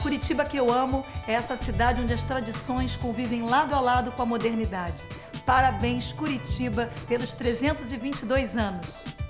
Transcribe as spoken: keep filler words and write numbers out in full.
Curitiba que eu amo é essa cidade onde as tradições convivem lado a lado com a modernidade. Parabéns, Curitiba, pelos trezentos e vinte e dois anos.